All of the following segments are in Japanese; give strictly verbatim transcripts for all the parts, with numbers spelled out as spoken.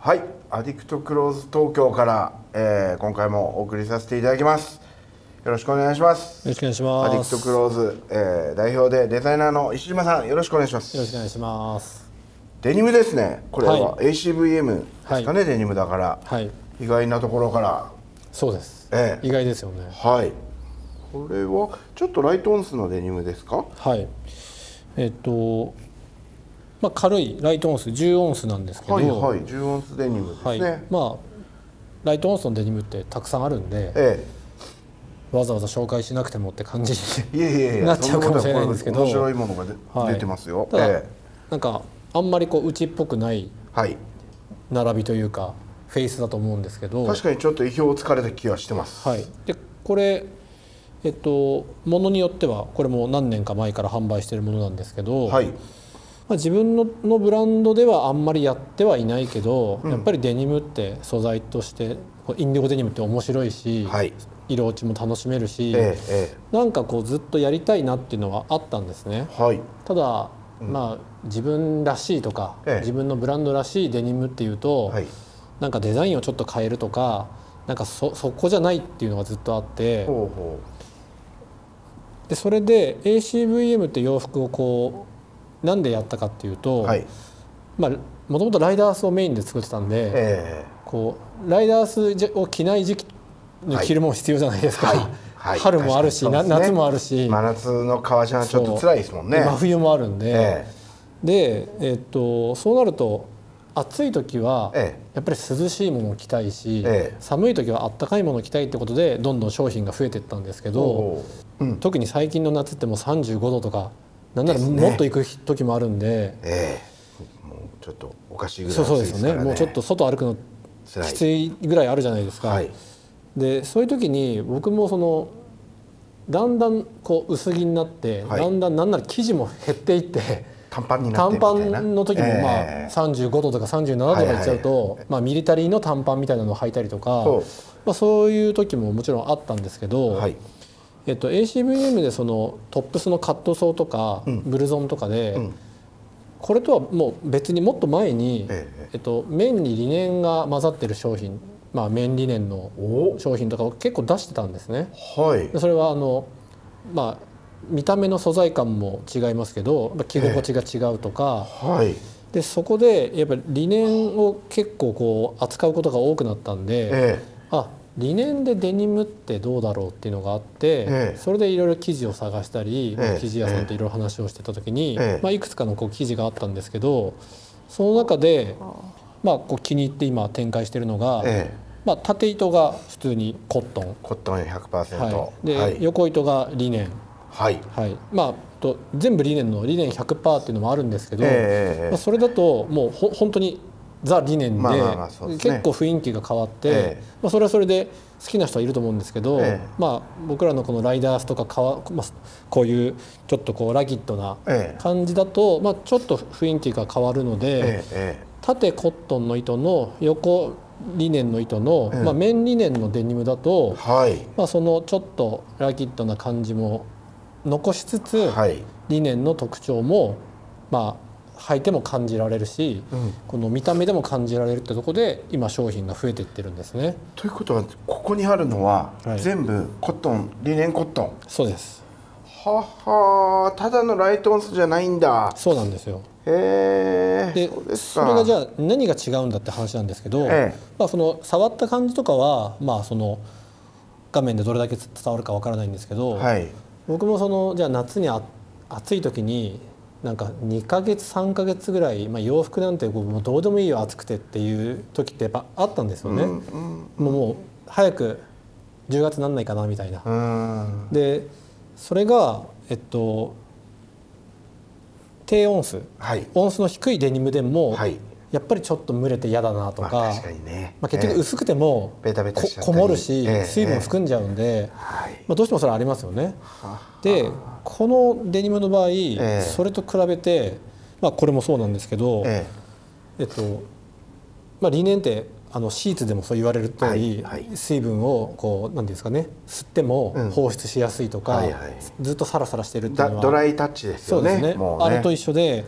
はい、アディクトクローズ東京から、えー、今回もお送りさせていただきます。よろしくお願いします。 よろしくお願いします。 アディクトクローズ、えー、代表でデザイナーの石島さん、よろしくお願いします。 よろしくお願いします。 デニムですね。これははい、 エーシーブイエム ですかね、はい、デニムだから、はい、意外なところから。 そうです、 えー、 意外ですよね。 はい。これはちょっとライトオンスのデニムですか？ はい。えっとまあ、軽いライトオンスじゅうオンスなんですけど、 はいはい、じゅうオンスデニムですね。はい、 まあライトオンスのデニムってたくさんあるんで、 ええ、わざわざ紹介しなくてもって感じになっちゃうかもしれないんですけど、 面白いものがで、はい、出てますよ。 ただ、ええ、なんかあんまりこう内っぽくない並びというか、フェイスだと思うんですけど、 確かにちょっと意表をつかれた気がしてます。 はい、でこれえっとものによってはこれも何年か前から販売しているものなんですけど、はい、まあ、自分 の, のブランドではあんまりやってはいないけど、うん、やっぱりデニムって素材としてインディゴデニムって面白いし、はい、色落ちも楽しめるし、ええ、なんかこうずっとやりたいなっていうのはあったんですね。はい、ただ、うん、まあ自分らしいとか、ええ、自分のブランドらしいデニムっていうと、はい、なんかデザインをちょっと変えるとか、なんか そ, そこじゃないっていうのがずっとあって、ほうほう、でそれで エーシーブイエム って洋服をこうなんでやったかっていうと、はい、まあもともとライダースをメインで作ってたんで、えー、こうライダースを着ない時期に着るもの必要じゃないですか。はいはい、春もあるし、ね、夏もあるし、 真夏の革ジャンはちょっと辛いですもんね。 真冬もあるんで、えー、で、えー、っとそうなると暑い時はやっぱり涼しいものを着たいし、ええ、寒い時はあったかいものを着たいってことでどんどん商品が増えていったんですけど、うん、特に最近の夏ってもうさんじゅうごどとかなんならもっと行く時もあるんで、 ええ、もうちょっとおかしいぐらい暑いですからね。 そうそうですね。もうちょっと外歩くのきついぐらいあるじゃないですか。はい、でそういう時に僕もそのだんだんこう薄着になって、はい、だんだんなんなら生地も減っていって。 短パンになってみたいな。 短パンの時もまあさんじゅうごどとかさんじゅうななどとかいっちゃうと、まあミリタリーの短パンみたいなのを履いたりとか、まあそういう時ももちろんあったんですけど、はい、えっと エーシーブイエム でそのトップスのカットソーとかブルゾンとかで、うん、これとはもう別にもっと前に、えええっと綿にリネンが混ざってる商品、まあ綿リネンの商品とかを結構出してたんですね。はい、それはあのまあ見た目の素材感も違いますけど着心地が違うとか、えーはい、でそこでやっぱりリネンを結構こう扱うことが多くなったんで、えー、あリネンでデニムってどうだろうっていうのがあって、えー、それでいろいろ生地を探したり、えー、生地屋さんといろいろ話をしてた時に、えーまあ、いくつかのこう生地があったんですけど、その中で、まあ、こう気に入って今展開しているのが、えーまあ、縦糸が普通にコットンコットン ひゃくパーセント、 はい、で、はい、横糸がリネン、はいはい、まあと全部リネンのリネン ひゃくパーセント っていうのもあるんですけど、えーまあ、それだともうほ本当にザ・リネンで結構雰囲気が変わって、えーまあ、それはそれで好きな人はいると思うんですけど、えーまあ、僕らのこのライダースとかかわ、まあ、こういうちょっとこうラギッドな感じだと、まあ、ちょっと雰囲気が変わるので、えー、縦コットンの糸の横リネンの糸の、うんまあ、綿リネンのデニムだと、はいまあ、そのちょっとラギッドな感じも残しつつ、はい、リネンの特徴もまあ履いても感じられるし、うん、この見た目でも感じられるってところで今商品が増えていってるんですね。 ということはここにあるのは、はい、全部コットン、リネンコットン。 そうです。 はは、ただのライトオンスじゃないんだ。 そうなんですよ。 へえ。 でそうですか。それがじゃあ何が違うんだって話なんですけど、ええまあ、その触った感じとかは、まあ、その画面でどれだけ伝わるかわからないんですけど、はい、僕もそのじゃあ夏にあ暑い時になんかにかげつさんかげつぐらい、まあ、洋服なんてもうどうでもいいよ暑くてっていう時ってやっぱあったんですよね。うんうん、もう早くじゅうがつなんないかなみたいな。うんでそれがえっと低オンス、はい、オンスの低いデニムでも、はい、やっぱりちょっと蒸れて嫌だなとか、まあ確かにね、まあ結局薄くてもこもるし、えー、水分含んじゃうんで、えーまあ、どうしてもそれありますよね。でこのデニムの場合、えー、それと比べて、まあ、これもそうなんですけど、えーえっとまあ、リネンってあのシーツでもそう言われる通り、はいはい、水分をこう何ですかね吸っても放出しやすいとか、うんはいはい、ずっとサラサラしてるっていうのはドライタッチですよね。 そうですね。もうねあれと一緒で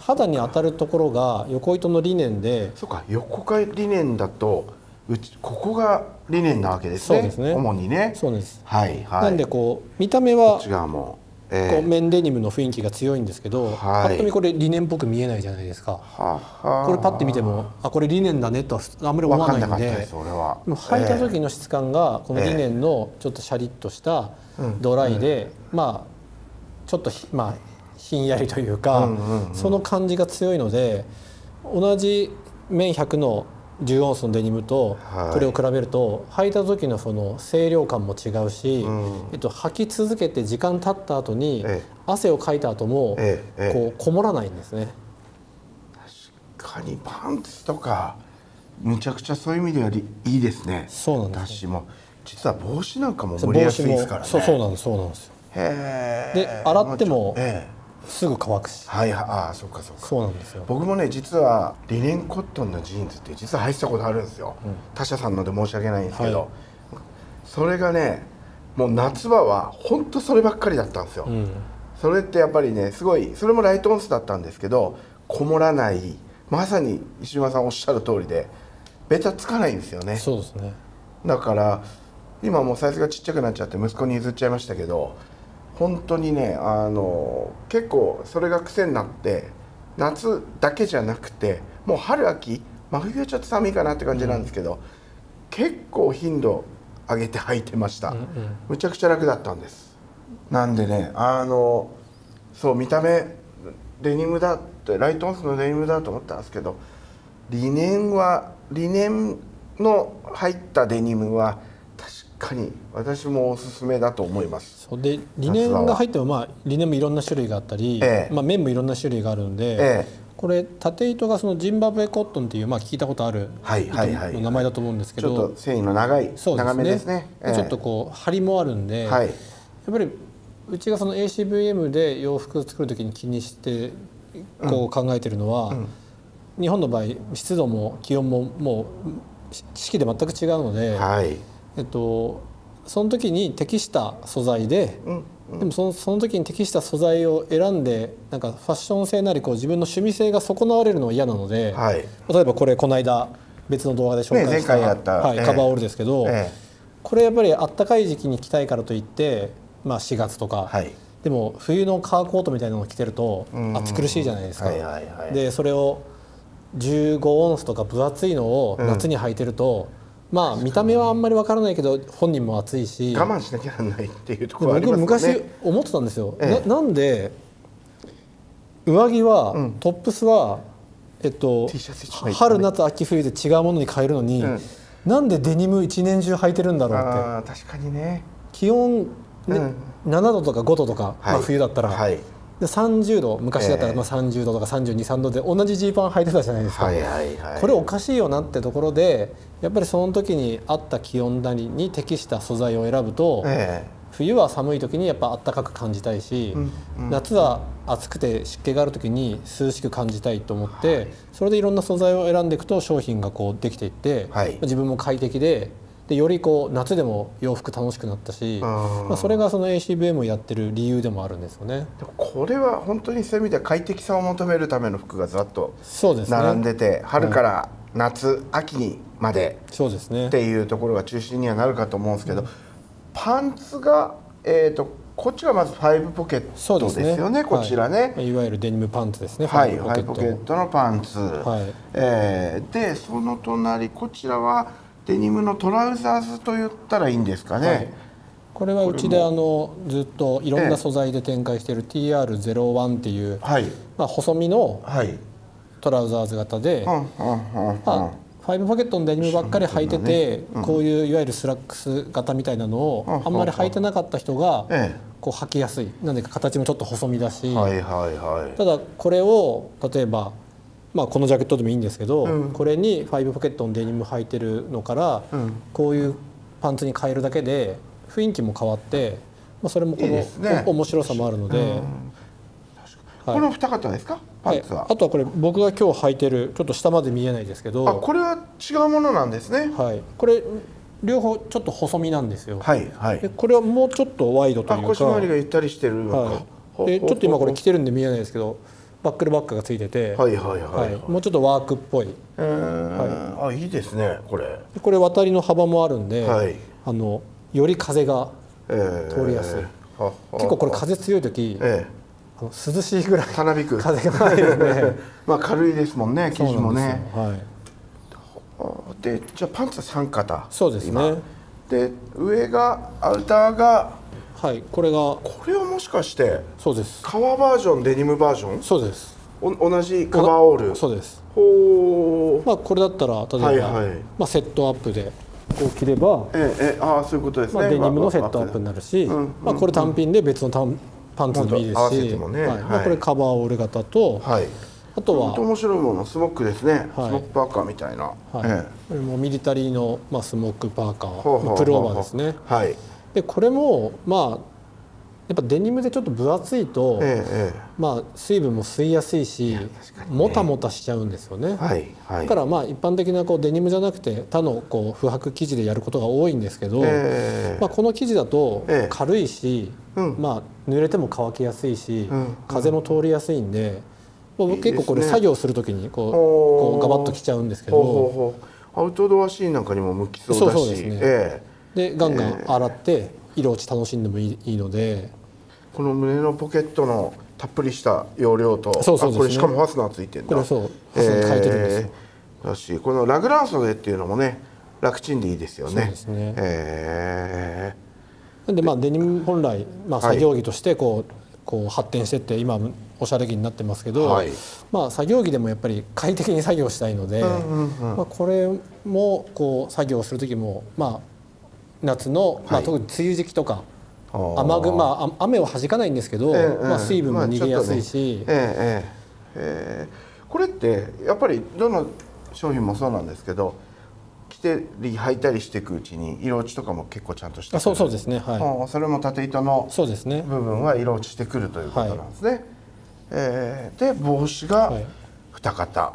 肌に当たるところが横糸のリネンで、 そうか、横がリネンだとうちここがリネンなわけですね。そうですね。主にね。 そうです。 はいはい。 なんでこう見た目はこっち側も、 えー、こう綿デニムの雰囲気が強いんですけど、はい、パッと見これリネンっぽく見えないじゃないですか。ははこれパッて見てもあこれリネンだねとはあんまり思わないんで、でも履いた時の質感がこのリネンのちょっとシャリッとしたドライで、うん、まあちょっとまあひんやりというか、その感じが強いので、同じ綿ひゃくのじゅうオンスのデニムとこれを比べると履いた時のその清涼感も違うし、えっと、履き続けて時間経った後に汗をかいた後もこうこもらないんですね。 確かにパンツとかむちゃくちゃそういう意味ではいいですね。 そうなんです。 私も実は帽子なんかも蒸れやすいですからね。 そうそうなんです、そうなんですよ。で洗ってもすぐ乾くし。 はい、ああ、そうかそうか。 そうなんですよ。 僕もね、実はリネンコットンのジーンズって実は履いてたことあるんですよ。うん、他社さんので申し訳ないんですけど、はい、それがね、もう夏場は本当そればっかりだったんですよ。うん、それってやっぱりね、すごいそれもライトオンスだったんですけど、こもらない、まさに石島さんおっしゃる通りで、ベタつかないんですよね。 そうですね。 だから今もうサイズがちっちゃくなっちゃって息子に譲っちゃいましたけど。本当にね、あの結構それが癖になって夏だけじゃなくてもう春秋真冬はちょっと寒いかなって感じなんですけど、うん、結構頻度上げて履いてました、うんうん、むちゃくちゃ楽だったんです。なんでね、あのそう見た目デニムだってライトオンスのデニムだと思ったんですけど、リネンはリネンの入ったデニムは確かに私もおすすめだと思います。 そうでリネンが入っても、まあ、リネンもいろんな種類があったり、ええまあ、綿もいろんな種類があるので、ええ、これ縦糸がそのジンバブエコットンっていう、まあ、聞いたことある糸の名前だと思うんですけど、 ちょっと繊維の長い、そうですね、長めですね、 ええ、ちょっとこう張りもあるんで、はい、やっぱりうちがその エーシーブイエム で洋服を作る時に気にしてこう考えてるのは、うんうん、日本の場合湿度も気温ももう四季で全く違うので、はい、えっと、その時に適した素材で、うんうん、でもその、その時に適した素材を選んでなんかファッション性なりこう自分の趣味性が損なわれるのは嫌なので、はい、例えばこれこの間別の動画で紹介した、ね、前回やった、はい、カバーオールですけど、ええ、これやっぱりあったかい時期に着たいからといって、まあ、しがつとか、はい、でも冬のカーコートみたいなのを着てると暑苦しいじゃないですか。でそれをじゅうごオンスとか分厚いのを夏に履いてると、うん、まあ見た目はあんまりわからないけど本人も暑いし我慢しなきゃならないっていうところはありますよね。 僕昔思ってたんですよ、ええ、な, なんで上着は、うん、トップスは、えっと、春夏秋冬で違うものに変えるのに、うん、なんでデニム一年中履いてるんだろうって。あ、 確かにね。 気温、ね、うん、ななどとかごどとか、はい、まあ、冬だったら、はい、でさんじゅうど、昔だったらまあさんじゅうどとかさんじゅうに、さんどで同じジーパン履いてたじゃないですか。これおかしいよなってところでやっぱりその時に合った気温なりに適した素材を選ぶと、えー、冬は寒い時にやっぱ暖かく感じたいし、うんうん、夏は暑くて湿気がある時に涼しく感じたいと思って、はい、それでいろんな素材を選んでいくと商品がこうできていって、はい、自分も快適で。でよりこう夏でも洋服楽しくなったし、まあ、それがその エーシーブイエム をやってる理由でもあるんですよね。 でもこれは本当にそういう意味では快適さを求めるための服がずらっと並んでて、ね、春から夏、はい、秋までっていうところが中心にはなるかと思うんですけど、うん、パンツが、えーとこっちがまずファイブポケットですよね、こちらね、 はい、いわゆるデニムパンツですね。 はい、ファイブポケットのパンツ、はい、えー、でその隣こちらはデニムのトラウザーズと言ったらいいんですかね、はい、 これはうちであのずっといろんな素材で展開している ティーアールゼロワン っていう、はい、まあ、細身のトラウザーズ型で、まあ、ファイブポケットのデニムばっかり履いてて、うん、こういういわゆるスラックス型みたいなのをあんまり履いてなかった人がこう履きやすい、なんでか形もちょっと細身だし、はいはいはい、ただこれを例えばまあこのジャケットでもいいんですけど、うん、これにファイブポケットのデニム履いてるのから、うん、こういうパンツに変えるだけで雰囲気も変わって、まあ、それもこのいいですね、面白さもあるので、うん、はい、 この二方ですか、パンツは。 はい、あとはこれ僕が今日履いてるちょっと下まで見えないですけど、 あ、これは違うものなんですね。 はい、これ両方ちょっと細身なんですよ。はいはい、でこれはもうちょっとワイドというか、 腰回りがゆったりしてるのか、 はい、でちょっと今これ着てるんで見えないですけど、 バックルバックがついてて、 はいはいはい、はい、 もうちょっとワークっぽい、 えーはい、あいいですねこれ。 これ渡りの幅もあるんで、 はい、 あのより風が通りやすい、えー、結構これ風強い時、えー涼しいぐらいたなびく風が入るんでまあ軽いですもんね生地もね。 はい、 でじゃあパンツはさん肩。 そうですね。 で上がアウターが、 はい、これがこれはもしかしてそうです。 革バージョンデニムバージョン。 そうです。 お同じカバーオール。 そうです。 ほう。 まあこれだったら例えば、はいはい、まあセットアップでこう着れば、 ええああそういうことですね。 まあデニムのセットアップになるし、うんうん、まあこれ単品で別の単パンツでもいいですし、ね、はい、まあこれカバーオール型と、はい、あとは本当面白いものスモックですね、はい、スモックパーカーみたいな、はいええ、これもミリタリーの、まあ、スモックパーカープルオーバーですね。はい、でこれもまあやっぱデニムでちょっと分厚いと、ええ、まあ水分も吸いやすいし、ね、もたもたしちゃうんですよね。はいはい、だからまあ一般的なこうデニムじゃなくて他のこう不白生地でやることが多いんですけど、えまあこの生地だと軽いし、えうん、まあ濡れても乾きやすいし、うん、風も通りやすいんで、うん、結構これ作業する時にこうこうガバッときちゃうんですけど、ほうほうほうアウトドアシーンなんかにも向きそうだし、そうそうですね。えでガンガン洗って色落ち楽しんでもいい、いいので。 この胸のポケットのたっぷりした容量と、そうそうですね、これしかもファスナーついてるんだ。 これそうファスナー書いてるんですよ。 えー、だしこのラグラン袖っていうのもね楽ちんでいいですよね。 そうですね。 えー、なんでまあデニム本来まあ作業着としてこう、はい、こう発展してって今おしゃれ着になってますけど、はい、まあ作業着でもやっぱり快適に作業したいので、まあこれもこう作業する時もまあ夏の、まあ特に梅雨時期とか。雨具まあ雨を弾かないんですけど、えーまあ、水分も逃げやすいし、 まあねえーえー、これってやっぱりどの商品もそうなんですけど着てり履いたりしていくうちに色落ちとかも結構ちゃんとしてくる。 そうそうですね、はい、 それも縦糸の部分は色落ちしてくるということなんですね。はい、えー、で帽子がに肩、はい、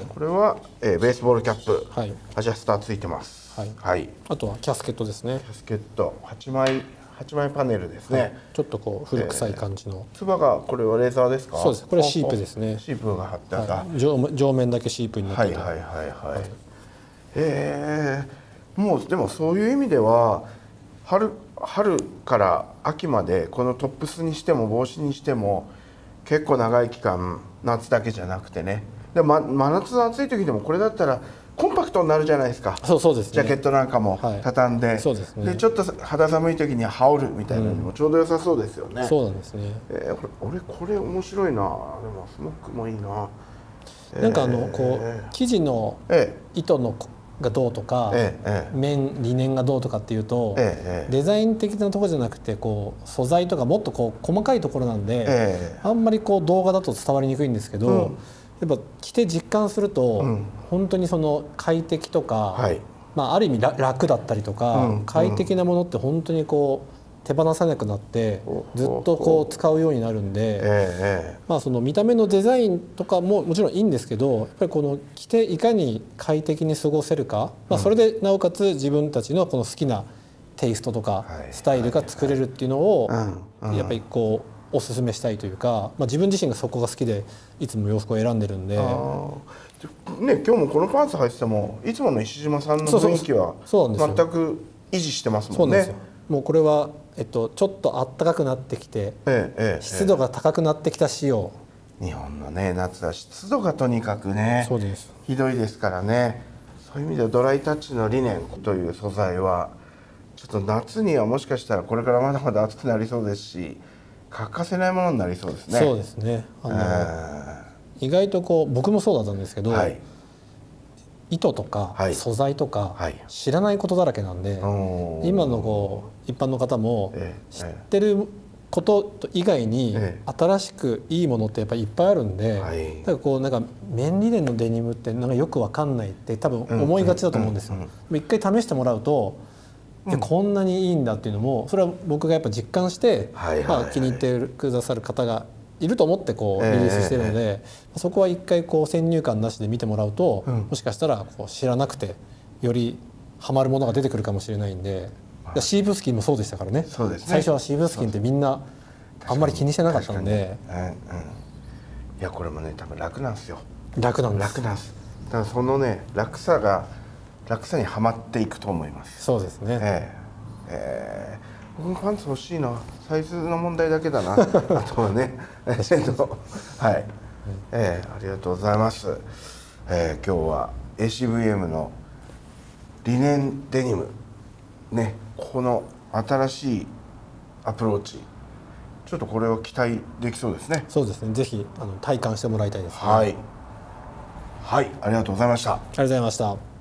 これは、えー、ベースボールキャップ、はい、アジャスターついてます。 はいはい、あとはキャスケットですね。 キャスケットはちまいはちまいパネルですね。はい、 ちょっとこう古臭い感じの。 つば、えー、がこれはレーザーですか？ そうです。これシープですね。 シープが貼ってあった。はい、 上, 上面だけシープになってて。 はいはいはいはい。はい、えー、もうでもそういう意味では春春から秋までこのトップスにしても帽子にしても結構長い期間夏だけじゃなくてね。でも、ま、真夏の暑い時でもこれだったら。コンパクトになるじゃないですか。 そうそうですね。 ジャケットなんかも畳んで、はい、そうですね。でちょっと肌寒い時に羽織るみたいなのにもちょうど良さそうですよね。 うん、そうなんですね。 えー、これ俺これ面白いな。でもスモックもいいな。 なんかあのこう生地の糸のがどうとか、ええ、綿リネンがどうとかっていうと、ええ、デザイン的なところじゃなくてこう素材とかもっとこう細かいところなんで、ええ、あんまりこう動画だと伝わりにくいんですけど。うん、やっぱ着て実感すると、うん、本当にその快適とか、はい、まあ、ある意味楽だったりとか、うん、快適なものって本当にこう手放さなくなってずっとこう使うようになるんで、えー、まあその見た目のデザインとかももちろんいいんですけどやっぱりこの着ていかに快適に過ごせるか、まあ、それでなおかつ自分たちのこの好きなテイストとかスタイルが作れるっていうのをやっぱりこうおすすめしたいというか、まあ、自分自身がそこが好きでいつも洋服を選んでるんで、ね、 今日もこのパンツ履いててもいつもの石島さんの雰囲気は全く維持してますもんね。そうなんですよ。 もうこれは、えっと、ちょっと暖かくなってきて、ええ、湿度が高くなってきた仕様、 日本のね夏は湿度がとにかくねそうですひどいですからね。そういう意味ではドライタッチのリネンという素材はちょっと夏にはもしかしたらこれからまだまだ暑くなりそうですし欠かせないものになりそうですね。 そうですね。あの、えー、意外とこう僕もそうだったんですけど、はい、糸とか素材とか知らないことだらけなんで、はい、今のこう一般の方も知ってること以外に新しくいいものってやっぱりいっぱいあるんで、はい、だからこうなんか綿リネンのデニムってなんかよくわかんないって多分思いがちだと思うんですよ。一回試してもらうと。でこんなにいいんだっていうのもそれは僕がやっぱ実感して、まあ、気に入ってくださる方がいると思ってこうリリースしてるので、えー、そこは一回こう先入観なしで見てもらうと、うん、もしかしたらこう知らなくてよりハマるものが出てくるかもしれないんで、シープスキンもそうでしたからね。そうですね。最初はシープスキンってみんなあんまり気にしてなかったんで、 うんうん、いやこれもね多分楽なんですよ。 楽なんです。 楽なんです。だからそのね楽さが楽さにはまっていくと思います。 そうですね。 えー、えー、僕もパンツ欲しいな。サイズの問題だけだな。あとはね、えっとはい、えー、ありがとうございます。えー、今日は エーシーブイエム のリネンデニムね、この新しいアプローチ、ちょっとこれを期待できそうですね。 そうですね。ぜひあの体感してもらいたいですね。 はい。はい、ありがとうございました。ありがとうございました。